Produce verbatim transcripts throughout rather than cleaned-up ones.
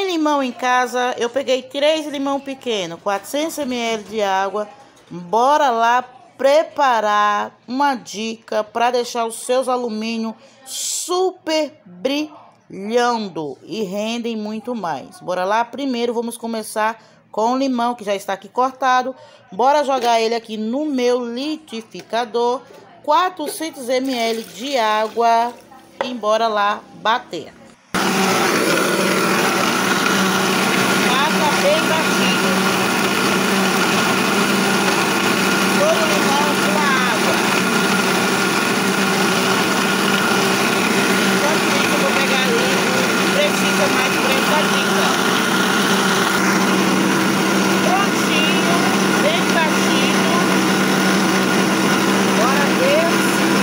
limão em casa, eu peguei três limão pequeno, quatrocentos mililitros de água. Bora lá preparar uma dica para deixar os seus alumínios super brilhando e rendem muito mais. Bora lá, primeiro vamos começar com o limão que já está aqui cortado. Bora jogar ele aqui no meu liquidificador, quatrocentos mililitros de água e bora lá bater. Bem batido todo o limão com a água. Enquanto isso eu vou pegar ali o precisa mais prensadinha. Prontinho, bem batido. Bora ver.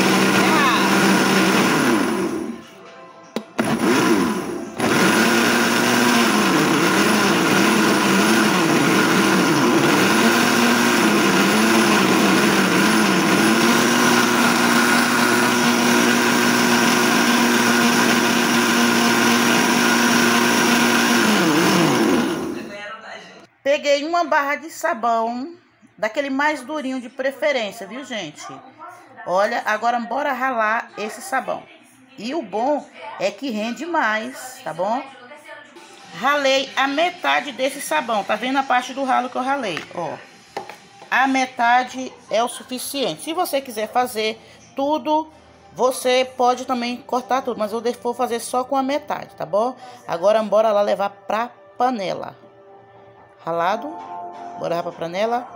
Peguei uma barra de sabão, daquele mais durinho de preferência, viu, gente? Olha, agora bora ralar esse sabão. E o bom é que rende mais, tá bom? Ralei a metade desse sabão, tá vendo a parte do ralo que eu ralei, ó. A metade é o suficiente. Se você quiser fazer tudo, você pode também cortar tudo, mas eu vou fazer só com a metade, tá bom? Agora bora lá levar pra panela. Ralado, bora para a panela.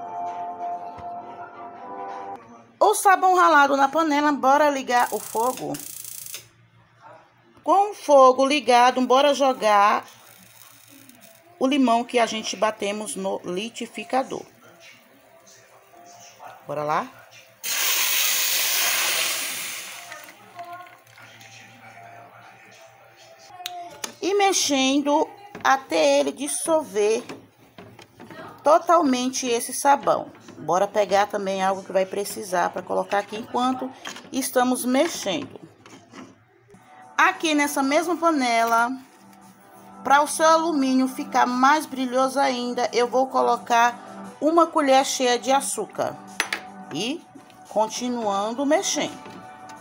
O sabão ralado na panela, bora ligar o fogo. Com o fogo ligado, bora jogar o limão que a gente batemos no liquidificador. Bora lá. E mexendo até ele dissolver totalmente esse sabão. Bora pegar também algo que vai precisar para colocar aqui enquanto estamos mexendo. Aqui nessa mesma panela, para o seu alumínio ficar mais brilhoso ainda, eu vou colocar uma colher cheia de açúcar e continuando mexendo.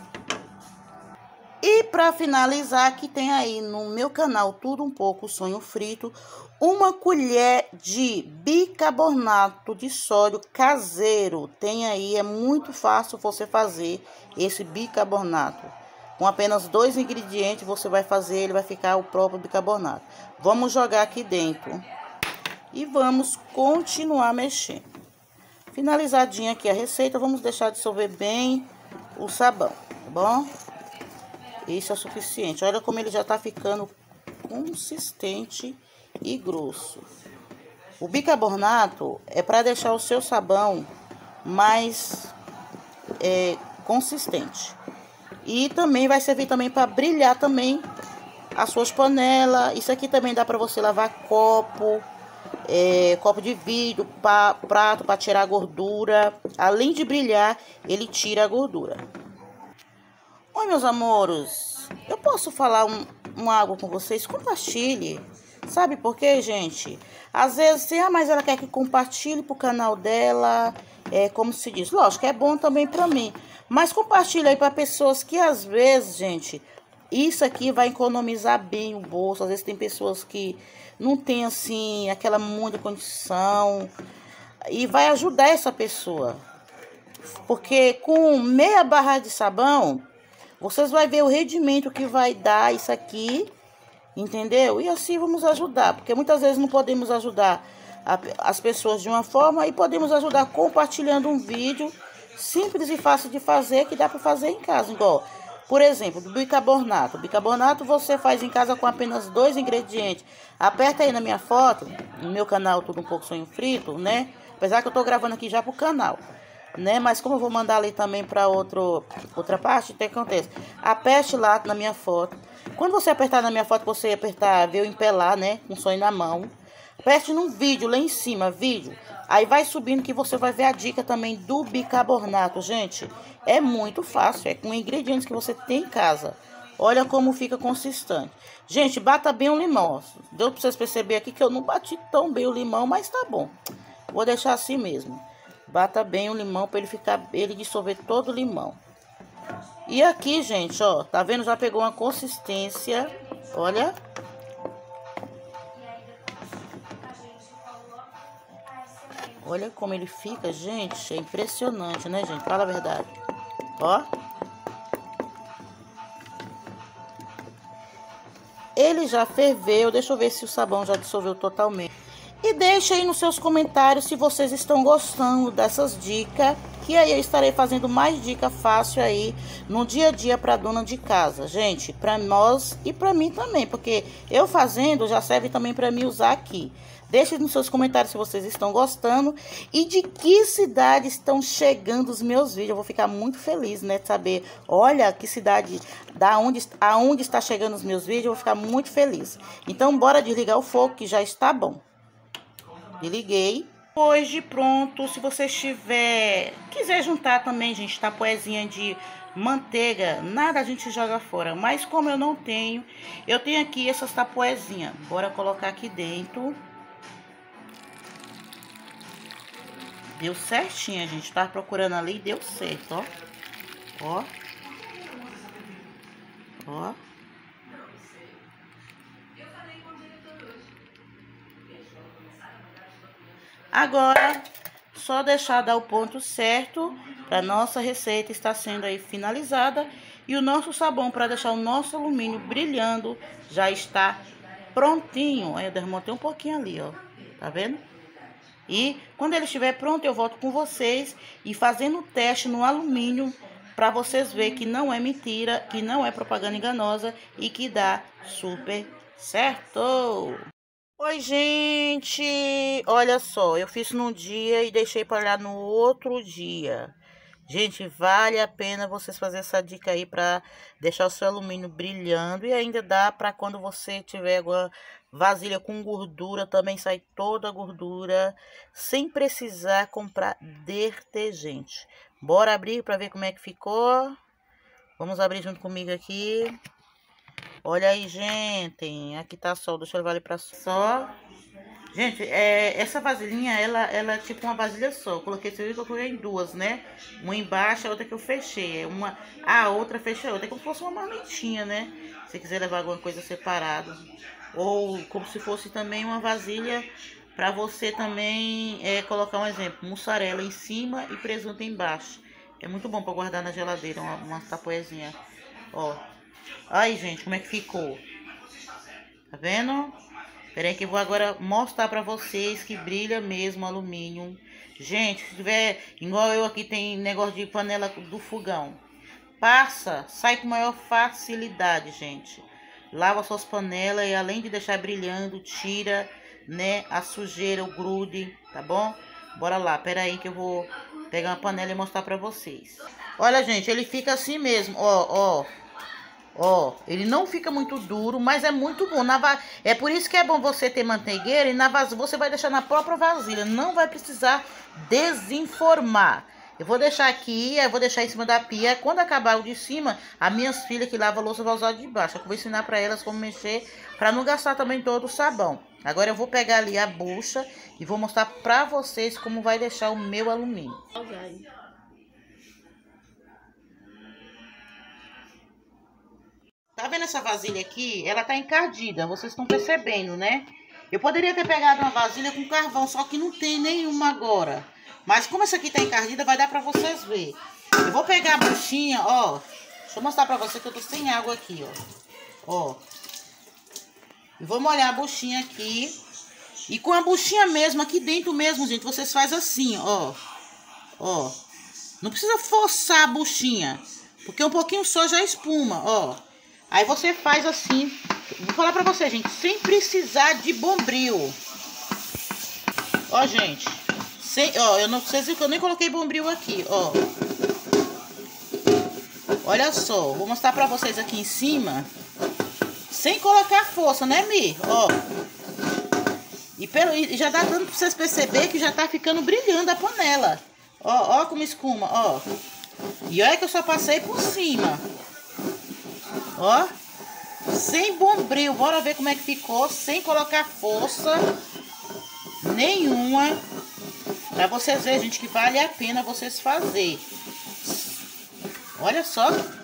E para finalizar, aqui tem aí no meu canal Tudo Um Pouco Sonho Frito, uma colher de bicarbonato de sódio caseiro. Tem aí, é muito fácil você fazer esse bicarbonato. Com apenas dois ingredientes você vai fazer, ele vai ficar o próprio bicarbonato. Vamos jogar aqui dentro e vamos continuar mexendo. Finalizadinha aqui a receita, vamos deixar dissolver bem o sabão, tá bom? Isso é suficiente. Olha como ele já tá ficando consistente e grosso. O bicarbonato é para deixar o seu sabão mais é, consistente. E também vai servir também para brilhar também as suas panelas. Isso aqui também dá para você lavar copo, é, copo de vidro, pra, prato para tirar a gordura. Além de brilhar, ele tira a gordura. Oi, meus amores, eu posso falar um, um algo com vocês? Compartilhe. Sabe por quê, gente? Às vezes, se ah, mas ela quer que compartilhe pro canal dela, é como se diz. Lógico, é bom também pra mim. Mas compartilhe aí pra pessoas que às vezes, gente, isso aqui vai economizar bem o bolso. Às vezes tem pessoas que não tem, assim, aquela muita condição. E vai ajudar essa pessoa. Porque com meia barra de sabão, vocês vão ver o rendimento que vai dar isso aqui, entendeu? E assim vamos ajudar, porque muitas vezes não podemos ajudar a, as pessoas de uma forma e podemos ajudar compartilhando um vídeo simples e fácil de fazer, que dá para fazer em casa. Igual, por exemplo, do bicarbonato. O bicarbonato você faz em casa com apenas dois ingredientes. Aperta aí na minha foto, no meu canal Tudo Um Pouco Sonho Frito, né? Apesar que eu tô gravando aqui já pro canal, né? Mas como eu vou mandar ali também para outro outra parte, o que acontece? Aperte lá na minha foto. Quando você apertar na minha foto, você apertar, ver eu empelar, né? Com sonho na mão. Aperte no vídeo, lá em cima, vídeo. Aí vai subindo que você vai ver a dica também do bicarbonato, gente. É muito fácil, é com ingredientes que você tem em casa. Olha como fica consistente. Gente, bata bem o limão. Deu pra vocês perceberem aqui que eu não bati tão bem o limão, mas tá bom. Vou deixar assim mesmo. Bata bem o limão para ele ficar, ele dissolver todo o limão. E aqui, gente, ó, tá vendo? Já pegou uma consistência, olha. Olha como ele fica, gente, é impressionante, né, gente? Fala a verdade. Ó. Ele já ferveu, deixa eu ver se o sabão já dissolveu totalmente. E deixa aí nos seus comentários se vocês estão gostando dessas dicas, que aí eu estarei fazendo mais dica fácil aí no dia a dia para dona de casa. Gente, para nós e para mim também, porque eu fazendo já serve também para mim usar aqui. Deixe nos seus comentários se vocês estão gostando e de que cidade estão chegando os meus vídeos. Eu vou ficar muito feliz, né, de saber, olha, que cidade, da onde, aonde está chegando os meus vídeos, eu vou ficar muito feliz. Então, bora desligar o fogo que já está bom. Desliguei. Depois de pronto, se você estiver, quiser juntar também, gente, tapoezinha de manteiga, nada a gente joga fora. Mas como eu não tenho, eu tenho aqui essas tapoezinhas. Bora colocar aqui dentro. Deu certinho, a gente tava procurando ali e deu certo, ó. Ó. Ó. Agora, só deixar dar o ponto certo para nossa receita estar sendo aí finalizada. E o nosso sabão para deixar o nosso alumínio brilhando já está prontinho. Aí eu desmontei um pouquinho ali, ó. Tá vendo? E quando ele estiver pronto, eu volto com vocês e fazendo o teste no alumínio para vocês verem que não é mentira, que não é propaganda enganosa e que dá super certo. Oi, gente, olha só, eu fiz num dia e deixei para olhar no outro dia. Gente, vale a pena vocês fazerem essa dica aí para deixar o seu alumínio brilhando e ainda dá para quando você tiver alguma vasilha com gordura, também sai toda a gordura sem precisar comprar detergente. Bora abrir para ver como é que ficou. Vamos abrir junto comigo aqui. Olha aí, gente, aqui tá só, deixa eu levar ali pra só. Gente, é, essa vasilhinha, ela, ela é tipo uma vasilha só. Eu coloquei, você viu que eu coloquei em duas, né? Uma embaixo, a outra que eu fechei. Uma, a outra fechei a outra. É como se fosse uma marmitinha, né? Se você quiser levar alguma coisa separada. Ou como se fosse também uma vasilha pra você também é, colocar um exemplo. Mussarela em cima e presunto embaixo. É muito bom pra guardar na geladeira, uma, uma tapoezinha. Ó. Aí, gente, como é que ficou? Tá vendo? Peraí que eu vou agora mostrar pra vocês que brilha mesmo o alumínio. Gente, se tiver, igual eu aqui, tem negócio de panela do fogão. Passa, sai com maior facilidade, gente. Lava suas panelas e além de deixar brilhando, tira, né, a sujeira, o grude, tá bom? Bora lá, peraí que eu vou pegar uma panela e mostrar pra vocês. Olha, gente, ele fica assim mesmo, ó, ó. Ó, ele não fica muito duro, mas é muito bom. Na va... É por isso que é bom você ter manteigueira e na vasilha você vai deixar na própria vasilha. Não vai precisar desenformar. Eu vou deixar aqui, eu vou deixar em cima da pia. Quando acabar o de cima, as minhas filhas que lavam a louça vão usar o de baixo. Eu vou ensinar para elas como mexer, para não gastar também todo o sabão. Agora eu vou pegar ali a bucha e vou mostrar para vocês como vai deixar o meu alumínio. Tá vendo essa vasilha aqui? Ela tá encardida, vocês estão percebendo, né? Eu poderia ter pegado uma vasilha com carvão, só que não tem nenhuma agora. Mas como essa aqui tá encardida, vai dar pra vocês verem. Eu vou pegar a buchinha, ó. Deixa eu mostrar pra vocês que eu tô sem água aqui, ó. Ó. E vou molhar a buchinha aqui. E com a buchinha mesmo, aqui dentro mesmo, gente, vocês fazem assim, ó. Ó. Não precisa forçar a buchinha, porque um pouquinho só já espuma, ó. Aí você faz assim, vou falar pra você, gente, sem precisar de bombril. Ó, gente, sem, ó, eu não sei se eu nem coloquei bombril aqui, ó. Olha só, vou mostrar pra vocês aqui em cima, sem colocar força, né, Mi? Ó. E, pelo, e já dá dando pra vocês perceber que já tá ficando brilhando a panela. Ó, ó como escuma, ó. E olha que eu só passei por cima. Ó. Sem bombril. Bora ver como é que ficou. Sem colocar força nenhuma. Pra vocês verem, gente, que vale a pena vocês fazerem. Olha só.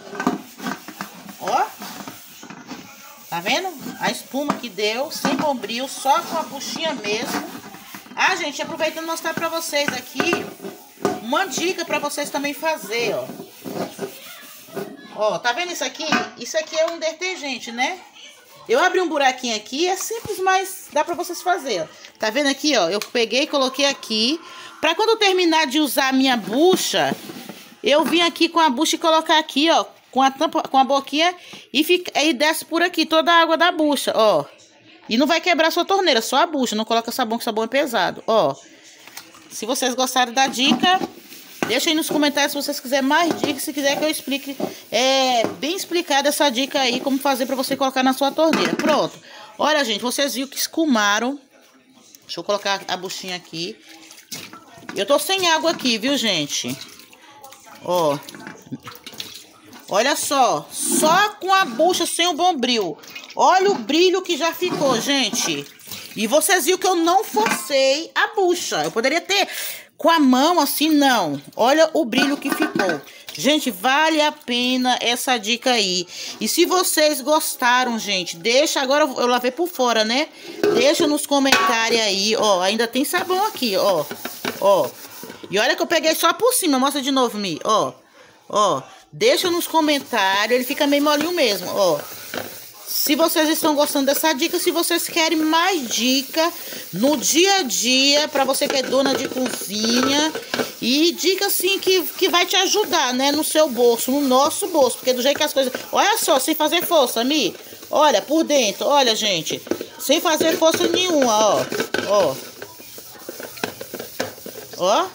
Ó. Tá vendo? A espuma que deu. Sem bombril. Só com a buchinha mesmo. Ah, gente, aproveitando mostrar pra vocês aqui uma dica pra vocês também fazer, ó. Ó, tá vendo isso aqui? Isso aqui é um detergente, né? Eu abri um buraquinho aqui, é simples, mas dá pra vocês fazerem, ó. Tá vendo aqui, ó? Eu peguei e coloquei aqui. Pra quando eu terminar de usar a minha bucha, eu vim aqui com a bucha e colocar aqui, ó. Com a tampa, com a boquinha e, fica, e desce por aqui toda a água da bucha, ó. E não vai quebrar a sua torneira, só a bucha. Não coloca sabão, que sabão é pesado, ó. Se vocês gostaram da dica, deixa aí nos comentários se vocês quiserem mais dicas. Se quiser que eu explique, é bem explicada essa dica aí, como fazer pra você colocar na sua torneira. Pronto. Olha, gente, vocês viram que escumaram. Deixa eu colocar a buchinha aqui. Eu tô sem água aqui, viu, gente? Ó. Olha só. Só com a bucha, sem o bombril. Olha o brilho que já ficou, gente. E vocês viram que eu não forcei a bucha. Eu poderia ter com a mão assim, não. Olha o brilho que ficou. Gente, vale a pena essa dica aí. E se vocês gostaram, gente, deixa... Agora eu lavei por fora, né? Deixa nos comentários aí, ó. Ainda tem sabão aqui, ó. Ó. E olha que eu peguei só por cima. Mostra de novo, Mi. Ó. Ó. Deixa nos comentários. Ele fica meio molinho mesmo, ó. Se vocês estão gostando dessa dica, se vocês querem mais dica no dia a dia, para você que é dona de cozinha, e dica assim que, que vai te ajudar, né, no seu bolso, no nosso bolso, porque do jeito que as coisas... Olha só, sem fazer força, Mi, olha, por dentro, olha, gente, sem fazer força nenhuma, ó, ó, ó,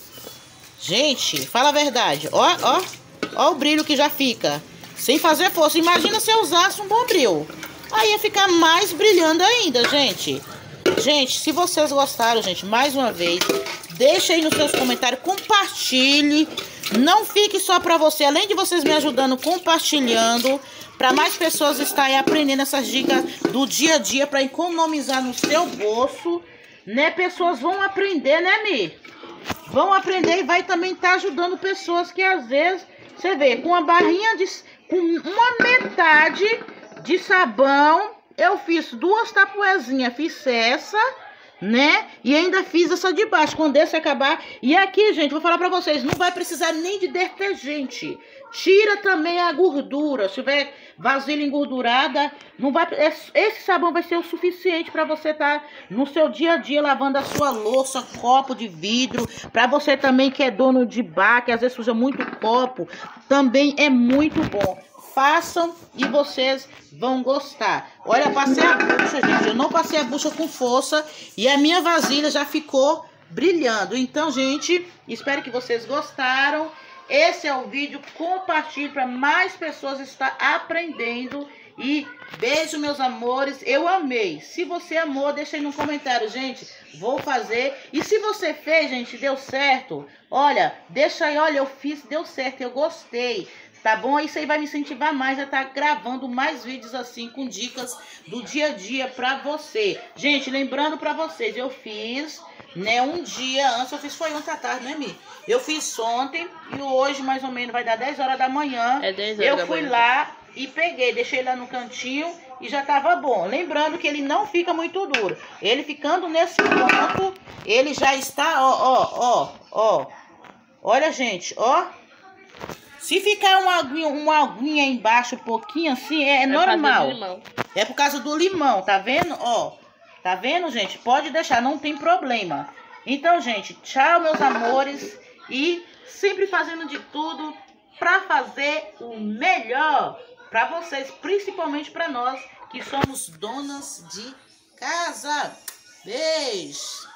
gente, fala a verdade, ó, ó, ó o brilho que já fica. Sem fazer força. Imagina se eu usasse um bombril. Aí ia ficar mais brilhando ainda, gente. Gente, se vocês gostaram, gente, mais uma vez, deixa aí nos seus comentários, compartilhe. Não fique só pra você. Além de vocês me ajudando, compartilhando, para mais pessoas estarem aprendendo essas dicas do dia a dia, para economizar no seu bolso, né? Pessoas vão aprender, né, Mi? Vão aprender e vai também estar ajudando pessoas que às vezes, você vê, com uma barrinha de... com uma metade de sabão, eu fiz duas tapuezinhas, fiz essa, né? E ainda fiz essa de baixo, quando esse acabar. E aqui, gente, vou falar pra vocês, não vai precisar nem de detergente. Tira também a gordura. Se tiver vasilha engordurada, não vai, esse sabão vai ser o suficiente para você estar tá no seu dia a dia lavando a sua louça, copo de vidro. Para você também que é dono de bar, que às vezes usa muito copo, também é muito bom. Façam e vocês vão gostar. Olha, eu passei a bucha, gente. Eu não passei a bucha com força e a minha vasilha já ficou brilhando. Então, gente, espero que vocês gostaram. Esse é o vídeo, compartilhe para mais pessoas estar aprendendo. E beijo, meus amores, eu amei. Se você amou, deixa aí no comentário, gente, vou fazer. E se você fez, gente, deu certo, olha, deixa aí, olha, eu fiz, deu certo, eu gostei. Tá bom? Isso aí vai me incentivar mais a estar gravando mais vídeos assim, com dicas do dia a dia pra você. Gente, lembrando pra vocês, eu fiz, né, um dia antes, eu fiz, foi ontem à tarde, né, Mi? Eu fiz ontem e hoje, mais ou menos, vai dar dez horas da manhã. É dez horas eu fui lá e peguei, deixei lá no cantinho e já tava bom. Lembrando que ele não fica muito duro. Ele ficando nesse ponto, ele já está, ó, ó, ó, ó. Olha, gente, ó. Se ficar uma aguinha, uma aguinha embaixo, um pouquinho assim, é, é normal. É por causa do limão, tá vendo? Ó, tá vendo, gente? Pode deixar, não tem problema. Então, gente, tchau, meus amores. E sempre fazendo de tudo pra fazer o melhor pra vocês, principalmente pra nós que somos donas de casa. Beijo!